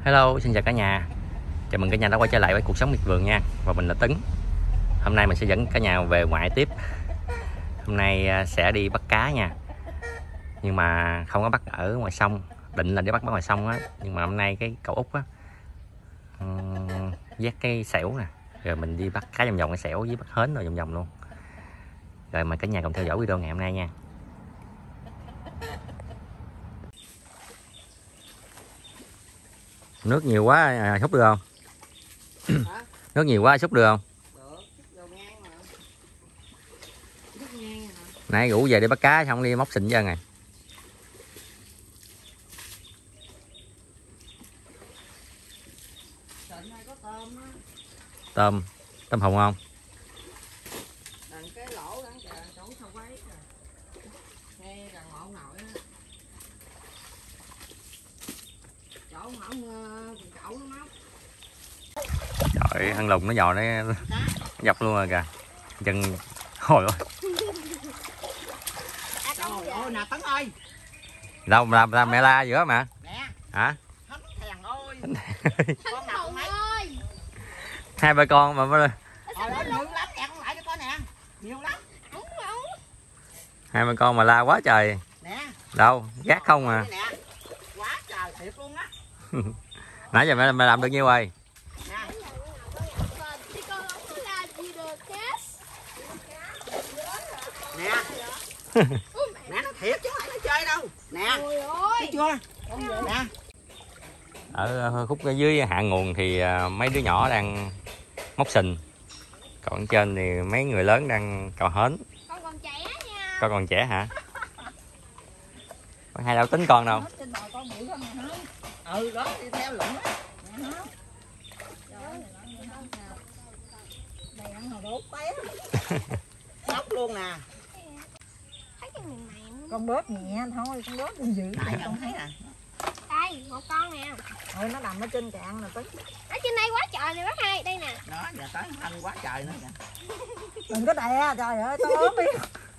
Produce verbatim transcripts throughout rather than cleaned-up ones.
Hello, xin chào cả nhà. Chào mừng cả nhà đã quay trở lại với cuộc sống miệt vườn nha. Và mình là Tấn. Hôm nay mình sẽ dẫn cả nhà về ngoại tiếp. Hôm nay sẽ đi bắt cá nha. Nhưng mà không có bắt ở ngoài sông. Định là đi bắt ở ngoài sông á. Nhưng mà hôm nay cái cậu Út á um, dắt cái xẻo nè. Rồi mình đi bắt cá vòng vòng cái xẻo với bắt hến rồi vòng vòng luôn. Rồi mời cả nhà cùng theo dõi video ngày hôm nay nha. Nước nhiều quá à, xúc được không? Nước nhiều quá xúc được không? Nãy rủ về đi bắt cá xong đi móc xịn cho này. Tôm, tôm hùm không? Trời, thằng lùng nó dò nó dọc luôn rồi kìa. Chân hồi ơi. Trời ơi nè Tấn ơi. Đâu làm làm mẹ la giữa mà. Nè. Hả? Thánh thèn ơi. Con nào cũng thấy. Hai ba con mà mới. Trời ơi nhiều lắm nè, con lại cho con nè. Nhiều lắm. Hai ba con mà la quá trời. Nè. Đâu, gác không à. Nè. Quá trời thiệt luôn á. Nãy giờ mẹ, mẹ làm được nhiêu rồi? Nè. Nè. Nè nó thiệt chứ không phải nó chơi đâu. Nè. Thấy chưa? Nè. Ở khúc ở dưới hạ nguồn thì mấy đứa nhỏ đang móc sình. Còn trên thì mấy người lớn đang cào hến. Con còn trẻ nha. Con còn trẻ hả? Con hai đâu tính con đâu? Ừ đó đi theo lũng á. Đây ăn hồi đốt té. Sốc luôn nè. Thấy cái mềm mềm. Con bớt nhẹ thôi, con bớt đừng giữ. Đây con thấy nè. Đây, một con nè. Ôi nó nằm ở trên cạn nè Tấn. Ở trên đây quá trời này bác hai, đây nè. Đó, giờ tới thanh quá trời nữa kìa. Đừng có đè, trời ơi, tao ốm đi.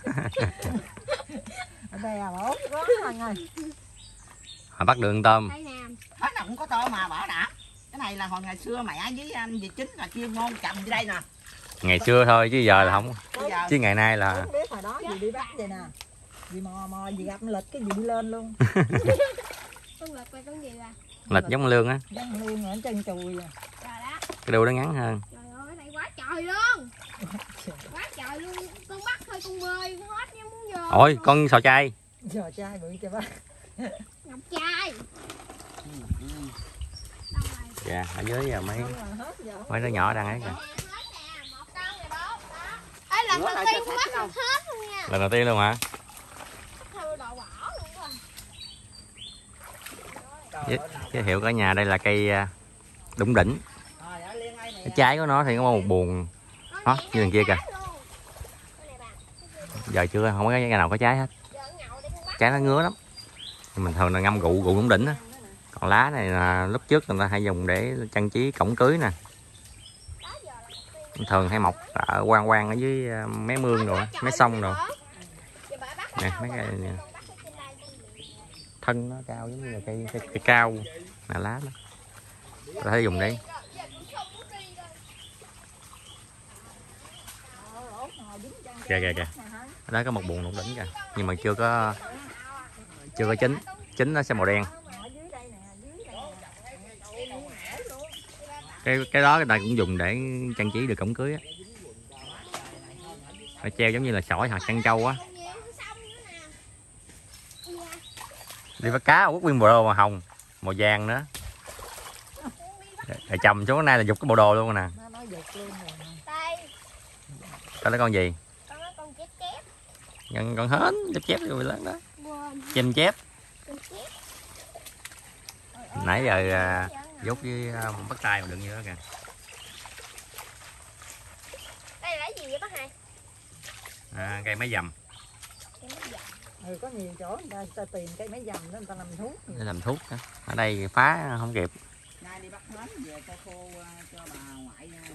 Đè ốm quá anh ơi. Họ bắt đường tôm. Đây nè. Thế nào cũng có tôm mà bảo đã. Cái này là hồi ngày xưa mẹ với anh dì Chính là chuyên môn trồng dưới đây nè. Ngày xưa thôi chứ giờ là không. Bây giờ Chứ ngày nay là Không biết hồi đó dì đi bắt vậy nè. Dì mò mò dì gặp lịch cái dì đi lên luôn. Con lịch là con gì là? lịch giống lương á. Giống lương ở chân chùi à. Trời đó. Cái đuôi nó ngắn hơn. Trời ơi, ở đây quá trời luôn. Quá trời luôn. Con bắt thôi con bơi, con hết nha muốn vô. Ôi, con sò chai. Giờ trai bự cho bác. Ngọc trai. Dạ, ở dưới giờ mấy mấy đứa nhỏ đang ấy kìa. Ê, lần đầu tiên con bắt được hết luôn nha. Lần đầu tiên luôn hả? Thôi đồ bỏ luôn rồi. Giới, giới thiệu cả nhà đây là cây đủng đỉnh. Cái trái của nó thì có một buồn đó như đằng kia kìa. Giờ chưa không có cái nào có trái hết. Trái nó ngứa lắm. Mình thường là ngâm rượu rượu đủng đỉnh á. Còn lá này là lúc trước người ta hay dùng để trang trí cổng cưới nè. Thường hay mọc ở quang quang ở dưới mé mương rồi, mé sông rồi. Nè, mấy cái nè. Thân nó cao giống như là cây, cây, cây cao là lá đó. Có thể dùng để kìa kìa kìa. Ở đó có một buồng đủng đỉnh kìa, nhưng mà chưa có chưa có chín, chín nó sẽ màu đen. Cái cái đó người ta cũng dùng để trang trí được cổng cưới á. Nó treo giống như là sỏi hoặc trân châu á. Đi bắt cá quất nguyên bộ đồ màu hồng, màu vàng nữa. Rồi chầm xuống nay là giục cái bộ đồ luôn nè. Coi nó con gì? Con con hến chép chép rồi lớn đó. Chêm chép. Nãy giờ dốt với bắt tay mà đừng như đó kìa. Đây là gì vậy bác hai? À, cây máy dầm. Ừ, có nhiều chỗ người ta, người ta tìm cây máy dầm đó người ta làm thuốc. Để làm thuốc đó. Ở đây phá không kịp. nay đi bắt hến về cho cô cho bà ngoại nha.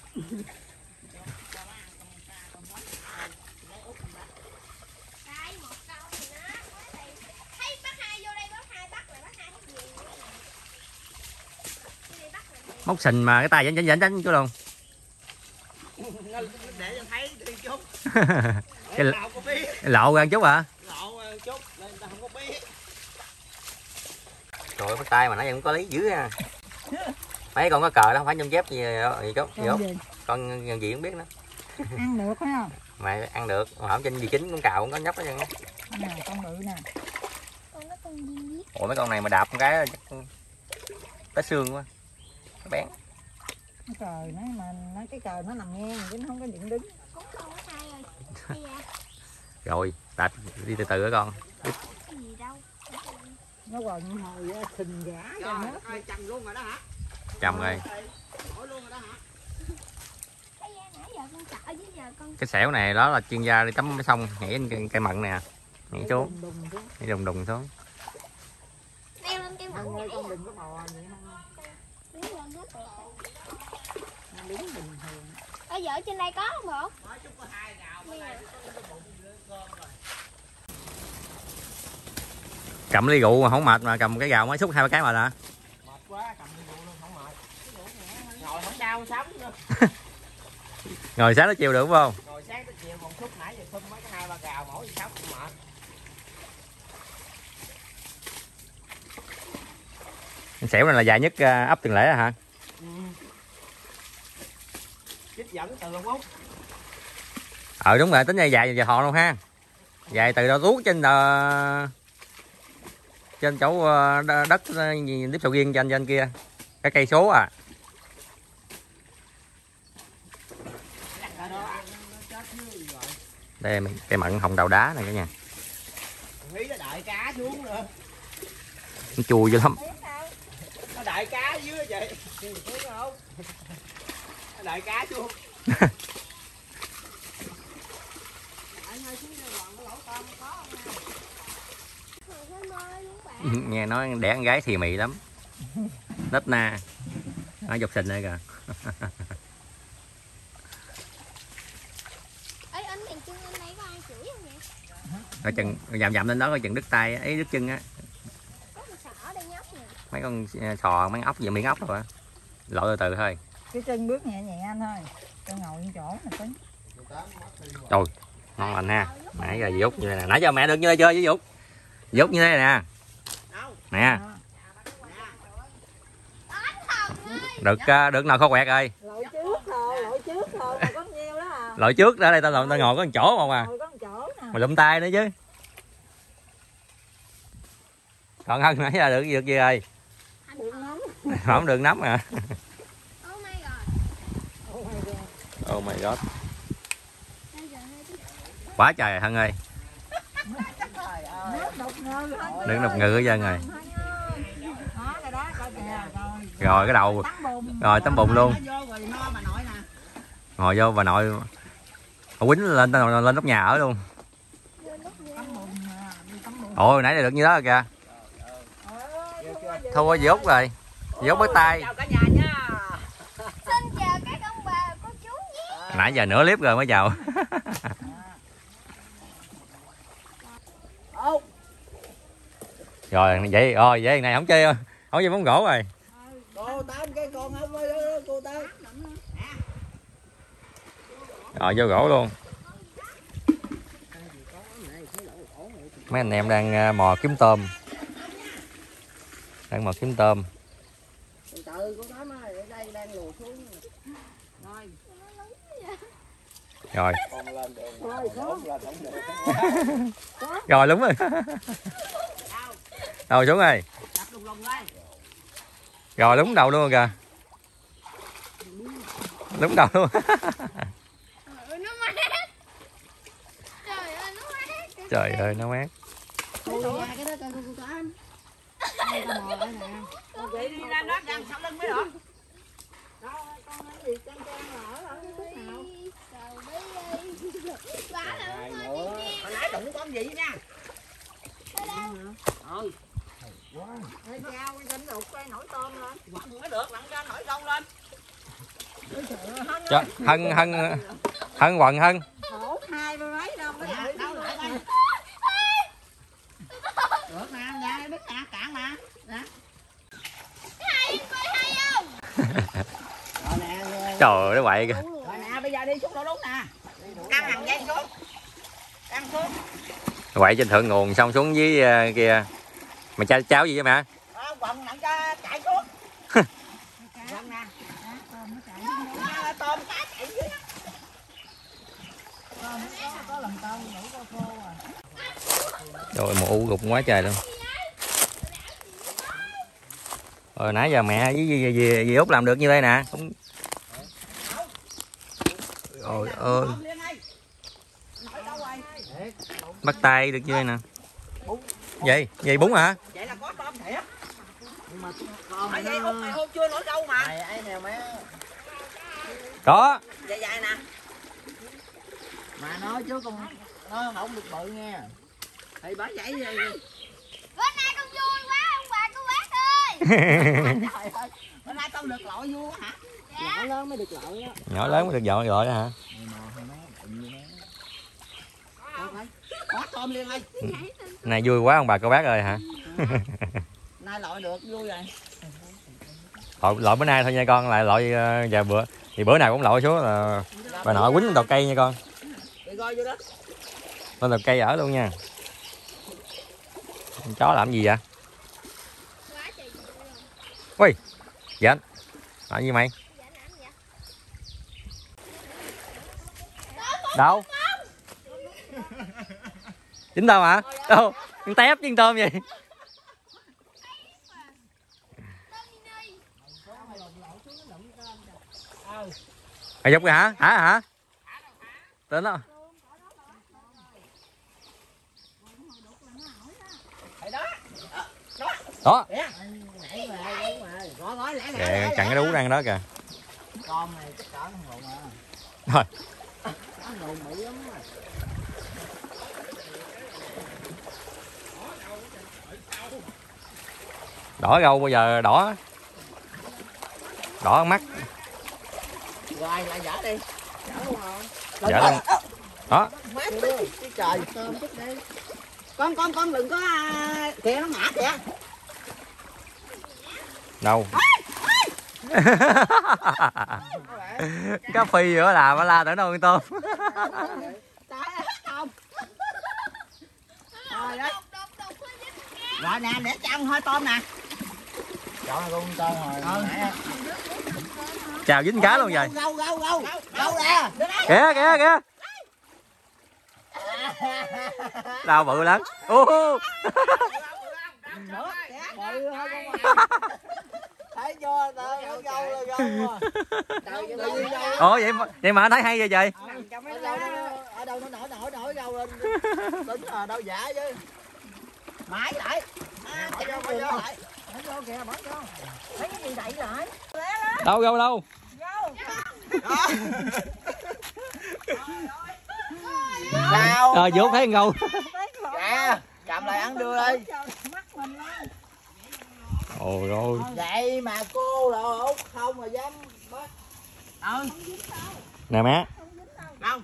Đây một câu thì nó thấy bác hai vô đây bác hai bắt lại bác hai thấy gì nữa nè. Móc sình mà cái tay dánh dánh dánh dánh chú luôn. Để cho thấy đi chút. Cái lộ ra chút hả? Lộ chút nên ta không có biết. Trời ơi, bắt tay mà nãy giờ cũng có lý dữ ha. Mấy con có cờ đó không phải nhôm dép gì gì chút gì không? Con nhân gì không biết nữa. Ăn được phải không? Mà ăn được, mà không trên gì chính con cào cũng có nhóc đó nha. Nè con bự nè. Con nó con gì? Ủa mấy con này mà đạp một cái chắc tới xương quá. Nó bén. Cái cờ nó mà nó cái cờ nó nằm ngang chứ nó không có dựng đứng. Con không có sai rồi. Hay à? Rồi, đạp đi từ từ á con. Cái gì đâu. Nó quần hồi thình gã cho nó. Rồi, chầm luôn rồi đó hả? Chầm rồi. Hỏi luôn rồi đó hả? Cái da nãy giờ con sợ chứ giờ con Cái xẻo này đó là chuyên gia đi tắm sông nhảy lên cây, cây mận nè. Nhảy xuống, Đùng đùng xuống. nhảy đùng đùng xuống. leo lên cây mận Con ơi nhảy con à? đừng có bò vậy không? Đứng lên hết rồi. Nó đứng bình thường. Ở giờ ở trên đây có không bộ? Cầm ly rượu mà không mệt mà cầm cái gào mới xúc hai ba cái mệt hả? Mệt quá, cầm đi luôn không mệt. Ngồi không đau sống nữa. Ngồi sáng nó chiều được đúng không? Ngồi sáng tới chiều còn xúc nãy giờ thum mấy cái hai ba gào mỗi gì sống cũng mệt. Xẻo này là dài nhất ấp Tiền Lễ hả? Ừ. Chích dẫn từ Long Úc. Ờ đúng rồi, tính ra dài dài thò luôn ha. Dài từ đâu tuốt trên uh, trên chỗ uh, đất gì tiếp sầu riêng trên trên kia. Cái cây số à. Đây cây mận hồng đào đá này cả nhà. Nghĩ nó đợi cá xuống nữa. Nó chua dữ lắm. Nó đợi cá dưới vậy. Thấy không? Nó đợi cá xuống. Nghe nói đẻ con gái thì mị lắm. Nết na. Nó dọc sình đây kìa. Ê anh đèn chân anh đây có ai chửi không vậy? Ở chừng dầm dầm lên đó coi chừng đứt tay ấy đứt chân á. Có một sợ ở đây nhóc nè. Mấy con sò mấy ốc giờ miếng ốc rồi á. Lội từ từ thôi. Cái chân bước nhẹ nhẹ anh thôi. Cho ngồi trên chỗ này tính. Trời, ngon lành ha. Nãy giờ Dục như thế này nè. Nãy giờ mẹ được như đây chơi với Dục. Dục như thế này nè. Nè. Được được nào kho quẹt rồi. Lội trước thôi, lội trước thôi mà có nhiêu đó à. Lội trước ra đây tao tao ngồi có một chỗ không à. Ngồi có một chỗ nè. Mà lụm tay nữa chứ. Còn Hân nãy giờ được được gì rồi? Được nắm. Không được nắm à. Oh my god. Oh my god. Oh my god. Quá trời Hân ơi. Đứng đập ngư ở dân rồi. Rồi cái đầu rồi tấm bùn luôn. Ngồi vô bà nội quýnh lên lên nóc nhà ở luôn. Ôi nãy giờ được như đó rồi kìa. Thua dì Út rồi. Dì Út bắt tay. Xin chào các ông bà cô chú nhé. Nãy giờ nửa clip rồi mới chào. Rồi vậy rồi vậy này không chơi không chơi bóng gỗ rồi. Cô tám cái con không ơi cô tám. Rồi vô gỗ luôn. Mấy anh em đang mò kiếm tôm. Đang mò kiếm tôm. Từ cô tám ơi, ở đây đang lùa xuống. Rồi. Rồi đúng rồi. Rồi xuống rồi. Rồi đúng đầu luôn kìa. Đúng đầu luôn. Trời ơi nó mát. Vậy đi ra đó đang sau lưng mới được. Hồi nãy đụng con gì nha. Ừ. Ê, trao cái tính đục cái nổi tôm lên. Quăng mới được, lặn ra nổi đông lên. Trời, Hân Hân Hân quần Hân. Khổ hai mươi mấy đâu mới Dạ, đâu lại coi. Được nè, nha, biết nè, cạn mà. Nè. Hay coi hay không? Trời ơi, nó quậy kìa. Rồi nè, bây giờ đi xuống lỗ đúng nè. Căng hàng dây xuống. Căng xuống. Quậy trên thượng nguồn xong xuống dưới uh, kia. Mày cháo cháo gì vậy mẹ? Đó, quần nặng cho chạy xuống. Quần nè. À, tôm cá chạy dưới đó. Có lần tôm đủ có khô à. Rồi một u gục quá trời luôn. Rồi nãy giờ mẹ với dì, dì, dì Út làm được như đây nè. Không... Ôi ơi. Bắt tay được như đây nè. Vậy, vậy bún hả? Vậy là có tôm thiệt. Nhưng mà còn vậy Út mày hôm chưa nổi đâu mà. Mày ấy nè má. Đó. Dài dài nè. Mà nói chứ con nó không được bự nha. Thì bởi vậy rồi. Bữa nay con vui quá ông bà cô bác ơi. Trời ơi, bữa nay con được lội vui hả? Nhỏ lớn mới được lội đó. Nhỏ lớn mới được dọn gọi đó hả? Có tôm liền ơi. Này vui quá ông bà cô bác ơi hả? Nay lội được vui rồi. Lội, lội bữa nay thôi nha con, lại lội uh, vài bữa thì bữa nào cũng lội xuống là bà nội quýnh đầu cây nha con. Đi coi vô đó. Lên đầu cây ở luôn nha. Con chó làm gì vậy? Ui, dạ. Làm gì mày? Đâu? Dính tôm hả? Đâu? Con tép với con tôm vậy? Mày dục rồi hả? Hả hả? Tên đó. Đó. Kìa, chặn cái đú đang đó kìa. Con này chắc cỡ không lộn à. Thôi. Nó lộn Mỹ lắm à. Đỏ gâu bây giờ đỏ. Đỏ mắt. Rồi lại dở đi. Dở luôn rồi. Dở luôn. Đó. Mát tí trời. Tôm chút đi. Con con con đừng có kìa nó ngã kìa. Đâu. Cá phi nữa làm nó la tới đâu con tôm. Rồi đấy. Rồi nè, để chăm hơi tôm nè. Chọn con tôm rồi. Chào dính cá luôn rồi. Gâu gâu gâu. Gâu nè. Kìa kìa kìa. Đau bự lắm. Ô. Thấy chưa? Tao gâu gâu là gâu. Ồ vậy mà, vậy mà anh thấy hay vậy trời. Ở đâu nó nổi nổi nổi gâu lên. Tính là đâu giả chứ. Mãi lại. À, bỏ vô, bỏ vô lại. Bỏ vô kìa, bỏ vô. Thấy cái gì đậy lại. Đâu gâu đâu. Sao? Ờ vô thấy gâu. Dạ, cầm lại ăn đưa đi. Ôi ôi. Vậy mà cô là Út không mà dám bắt. Ừ. Nè má. Không.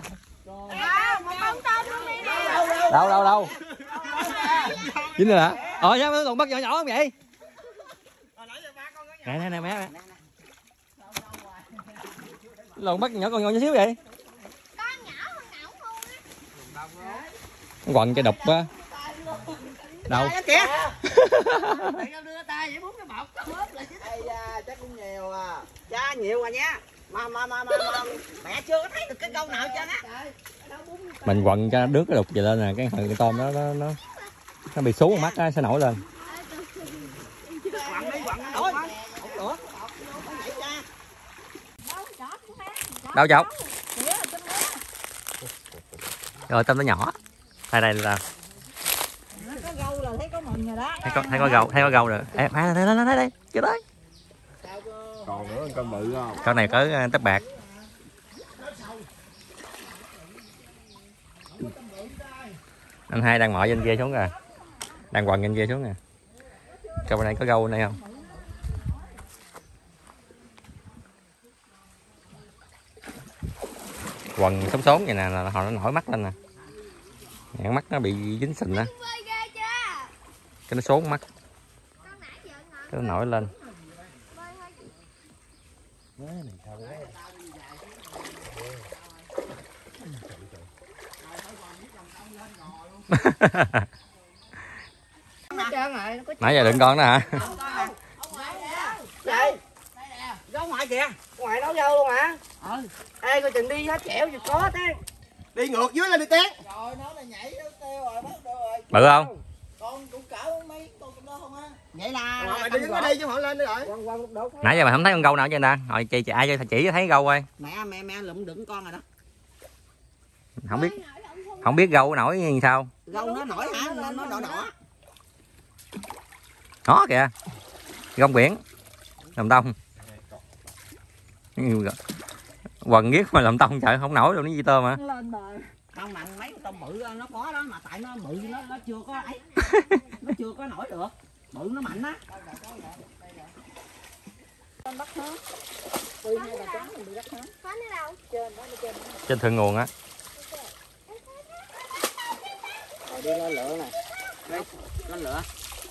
Đâu đâu đâu. Dính rồi hả? Ờ sao nó còn bắt nhỏ nhỏ không vậy? Nè nè nè má. Lồn bắt nhỏ con nhỏ xíu vậy? Quần cái đục á. Đâu? Kìa. Đưa tay vậy bốn cái bọc bóp lại chứ. Ây da, chắc cũng nhiều à. Cha nhiều à nha. Mà mà mà mà, mà mẹ chưa có thấy được cái câu nào chứ á. Mình quần cho đứt cái đục vậy lên nè, cái hồi cái tôm nó nó nó nó bị xuống mắt á sẽ nổi lên. Quặng đi, quặng nổi. Ủa? Đâu chọc? Rồi tôm nó nhỏ. Đây đây là. Có gâu là thấy có mừng rồi đó. Thấy có thấy có gâu, thấy có gâu rồi. Ê, đây đây đây đây đây, chưa tới. Còn nữa con bự không? Con này cỡ tấc bạc. Anh hai đang mỏi trên kia xuống rồi. Đang quần trên kia xuống nè. Coi bên này có gâu bên đây không? Quần sống sốn vậy nè là họ nó nổi mắt lên nè. Nè, mắt nó bị dính sình á. Cái nó sốn mắt. Cái nó nổi lên. Nãy giờ đựng con đó hả? Vậy ra ngoài kìa, ngoài nấu dâu luôn hả? Ừ. Ê coi chừng đi hết chẻo gì có thế. Đi ngược dưới lên đi Tiến. Rồi nó là nhảy teo rồi bắt được rồi. Bự không? Con cũng cỡ mấy con đó không á. Vậy là mày đứng ở đây chứ họ lên đi rồi. Nãy giờ mày không thấy con gâu nào trên ta? Rồi chị chị ai cho chỉ cho thấy gâu coi. Mẹ mẹ mẹ lụm đựng con rồi đó. Không biết không biết gâu nổi như sao? Gâu nó nổi hả? Nó nó đỏ đỏ. Đó kìa. Gông biển. Làm tông. Quần ghét mà làm tông trời không nổi đâu, nó gì tôm hả? Con nặng mấy con tôm bự nó có đó mà tại nó bự nó nó chưa có ấy. Nó chưa có nổi được. Bự nó mạnh á. Có nó đâu? Trên thượng nguồn á. Đi lên lửa nè. Đây, lên lửa.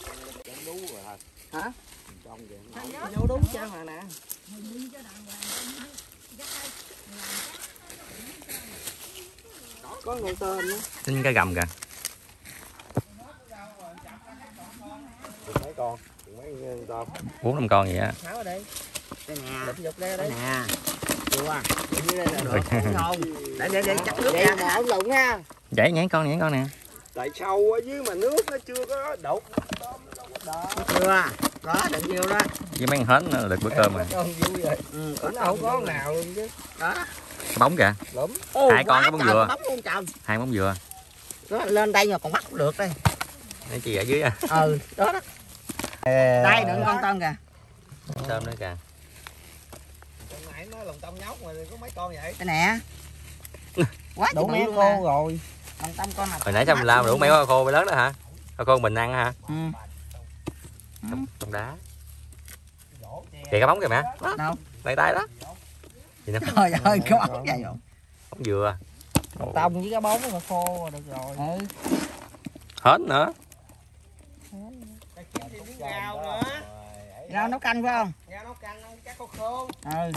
Hả? Vô đúng chân rồi nè. Có con tôm nữa. Xin cái gầm kìa. Mấy con, mấy tôm. Bốn năm con vậy á. Tháo ở đây. Đây nè. Đây nè. Chưa. Như đây là được. Ngon. Để để để chắc nước ra. Nè, ông lụng ha. Dãy nhảy con nhảy con nè. Tại sâu ở dưới mà nước nó chưa có đục. Đó. Chưa. Có đựng nhiêu đó. Với mấy con hến nó được bữa cơm rồi. Con vui rồi. Ừ, có Không có con nào luôn chứ. đó. Cái bóng kìa. Lắm. Hai con cái bóng dừa. Bóng luôn trời. Hai bóng dừa. Nó lên đây mà còn bắt cũng được đây. Cái gì ở dưới à? Ừ, đó đó. Đây đựng con tôm kìa. Tôm nữa kìa. Hôm nãy nó lồng tôm nhóc mà có mấy con vậy? Đây nè. Quá Đủ mấy mấy khô rồi. Lồng tôm con nào. Hồi nãy sao mình làm đủ mấy con khô mới lớn đó hả? Con khô mình ăn hả? Ừ. Trong, trong đá. Kìa cái bóng kìa mẹ. Đâu? Tay tay đó. Gì nữa? Trời ơi, cái bóng vậy rồi. Bóng dừa. Tông với cái bóng mà khô được rồi. Ừ. Hết nữa. Rau nữa. Rau nấu canh phải không? Rau nấu canh chắc có khô. Ừ.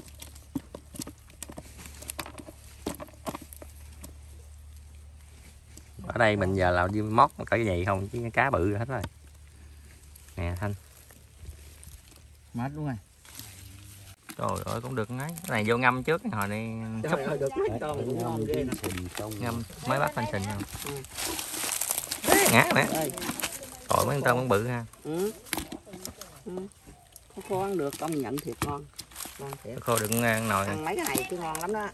Ở đây mình giờ là đi mót cỡ cái gì không chứ cá bự hết rồi. Nè Thanh. Mệt luôn rồi. Trời ơi cũng được ngay. Cái này vô ngâm trước hồi này Trời ơi, được mấy con cũng ngon ghê nè. ngâm mới bắt phanh sình không. Đấy, ngã mẹ. Trời mấy con tôm cũng bự ha. Ừ. Ừ. Khô ăn được, công nhận thiệt ngon. Ngon thiệt. Khô đừng ăn nồi. Ăn mấy cái này tôi ngon lắm đó.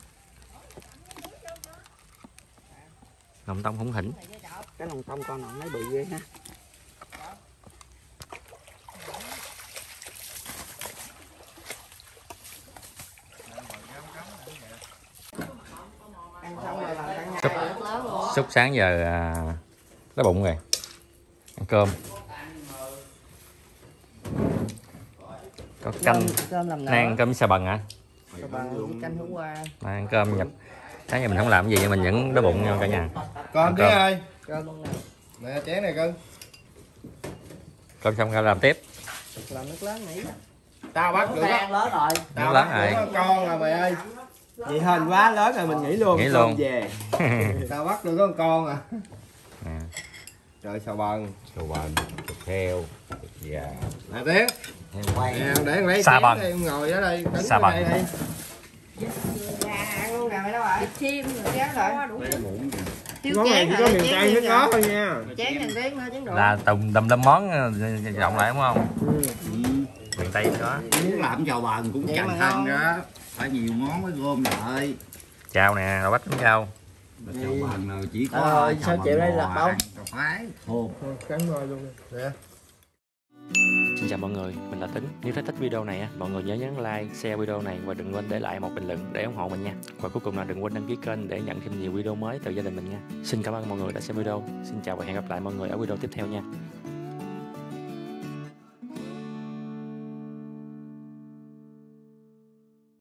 Lòng tông không thỉnh. Cái lòng tông con nào mấy bự ghê ha. Xúc, xúc sáng giờ à, đói bụng rồi. Ăn cơm. Có canh. Cơm làm Nay ăn cơm với xà bần hả? canh hôm qua. Nay ăn cơm nhập. Sáng giờ mình không làm cái gì mình vẫn đói bụng nha cả nhà. Con Tiến ơi. Cơm luôn nè. Nè chén này cưng. Cơm xong ra làm tiếp. Làm nước lớn nãy. Tao bắt được Ăn lớn rồi. Nước lớn rồi. Con rồi mày ơi. Vậy hình quá lớn rồi mình nghỉ luôn. Nghỉ luôn. Về. Tao bắt được có con à. Nè. Trời sao bần. Sao bần, thịt heo, thịt gà. Nè Tiến. Heo quay. Nè để lấy Xà chén bần. đi, em ngồi ở đây đứng Xà ở bần. đây đi. Ăn luôn nè mày đâu rồi? Chim rồi Chén rồi. Lấy muỗng gì? Thiếu Món này chén chỉ có rồi, miền chén Tây mới riêng có rồi. thôi nha. Chén hàng tiếng thôi chén đồ. Là tùm đâm đâm món rộng lại đúng không? Ừ. Miền Tây có. Muốn làm chào bần cũng Vậy chẳng mà thân ngon. đó. Phải nhiều món mới gom lại. Chào nè, đậu bách bánh rau. Chào bần nào chỉ có Ờ, chào sao bần chịu đây bò là bông? ăn, chào phái, hộp. Cắn ngồi luôn nè. Xin chào mọi người, mình là Tính. Nếu thấy thích video này, mọi người nhớ nhấn like, share video này và đừng quên để lại một bình luận để ủng hộ mình nha. Và cuối cùng là đừng quên đăng ký kênh để nhận thêm nhiều video mới từ gia đình mình nha. Xin cảm ơn mọi người đã xem video. Xin chào và hẹn gặp lại mọi người ở video tiếp theo nha.